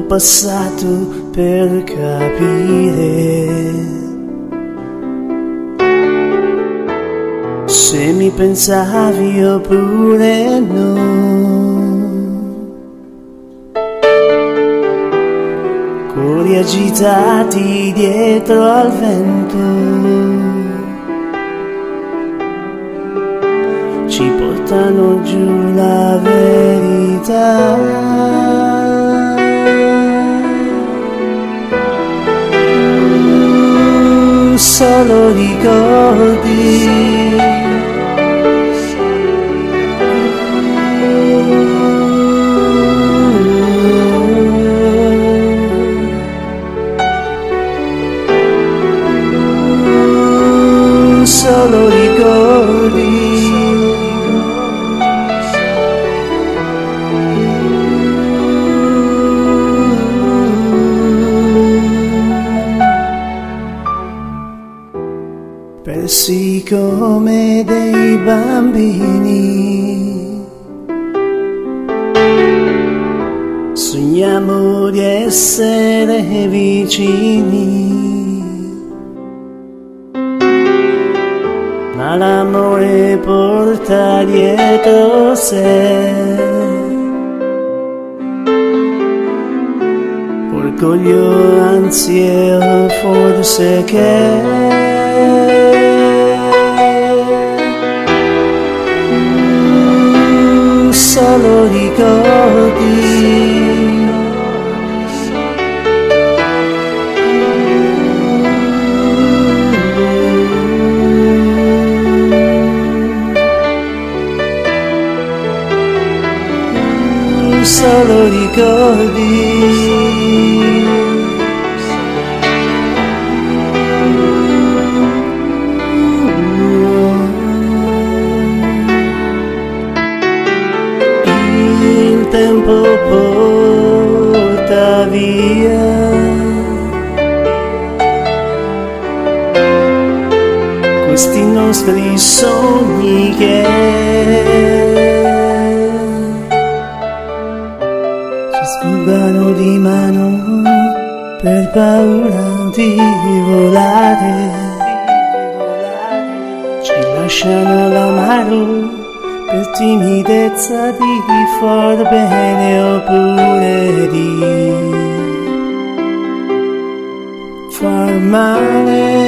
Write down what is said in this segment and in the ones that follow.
passato per capire se mi pensavi oppure no. Cuori agitati dietro al vento ci portano giù la verità. Solo ricordi, solo ricordi. Persi come dei bambini, sogniamo di essere vicini, ma l'amore porta dietro sé orgoglio, ansie, forse che solo ricordi. Solo ricordi. Il tempo porta via questi nostri sogni che ci sfuggono di mano per paura di volare, ci lasciano l'amaro per timidezza di far bene oppure di far male.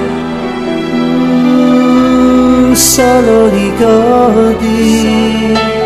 Solo ricordi.